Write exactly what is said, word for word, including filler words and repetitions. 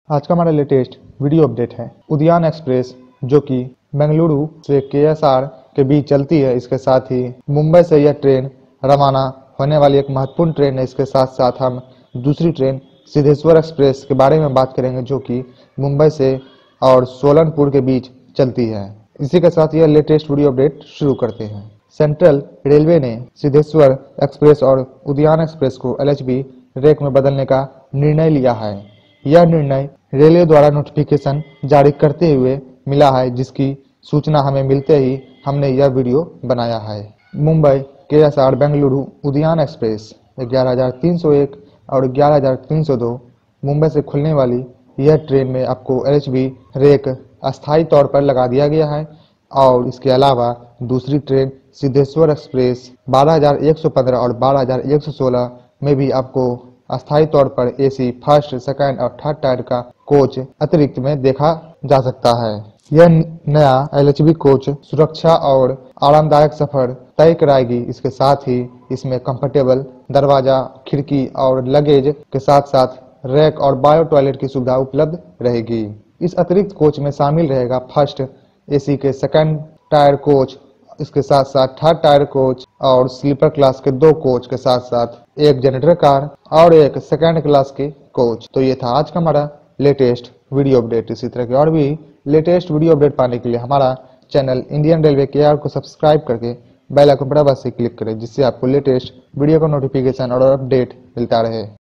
आज का हमारा लेटेस्ट वीडियो अपडेट है उद्यान एक्सप्रेस, जो कि बेंगलुरु से केएसआर के बीच चलती है। इसके साथ ही मुंबई से यह ट्रेन रवाना होने वाली एक महत्वपूर्ण ट्रेन है। इसके साथ साथ हम दूसरी ट्रेन सिद्धेश्वर एक्सप्रेस के बारे में बात करेंगे, जो कि मुंबई से और सोलनपुर के बीच चलती है। इसी के साथ यह लेटेस्ट वीडियो अपडेट शुरू करते हैं। सेंट्रल रेलवे ने सिद्धेश्वर एक्सप्रेस और उद्यान एक्सप्रेस को एलएचबी रेक में बदलने का निर्णय लिया है। यह निर्णय रेलवे द्वारा नोटिफिकेशन जारी करते हुए मिला है, जिसकी सूचना हमें मिलते ही हमने यह वीडियो बनाया है। मुंबई केएसआर बेंगलुरु उद्यान एक्सप्रेस ग्यारह हज़ार तीन सौ एक और ग्यारह हज़ार तीन सौ दो मुंबई से खुलने वाली यह ट्रेन में आपको एलएचबी रेक अस्थायी तौर पर लगा दिया गया है। और इसके अलावा दूसरी ट्रेन सिद्धेश्वर एक्सप्रेस बारह हज़ार एक सौ पंद्रह और बारह हज़ार एक सौ सोलह में भी आपको अस्थायी तौर पर एसी फर्स्ट, सेकंड और थर्ड टायर का कोच अतिरिक्त में देखा जा सकता है। यह नया एलएचबी कोच सुरक्षा और आरामदायक सफर तय कराएगी। इसके साथ ही इसमें कंफर्टेबल दरवाजा, खिड़की और लगेज के साथ साथ रैक और बायो टॉयलेट की सुविधा उपलब्ध रहेगी। इस अतिरिक्त कोच में शामिल रहेगा फर्स्ट एसी के सेकंड टायर कोच, इसके साथ साथ थर्ड टायर कोच और स्लीपर क्लास के दो कोच के साथ साथ एक जनरेटर कार और एक सेकंड क्लास के कोच। तो ये था आज का हमारा लेटेस्ट वीडियो अपडेट। इसी तरह के और भी लेटेस्ट वीडियो अपडेट पाने के लिए हमारा चैनल इंडियन रेलवे के आर को सब्सक्राइब करके बेल आइकन पर बस से क्लिक करें, जिससे आपको लेटेस्ट वीडियो का नोटिफिकेशन और अपडेट मिलता रहे।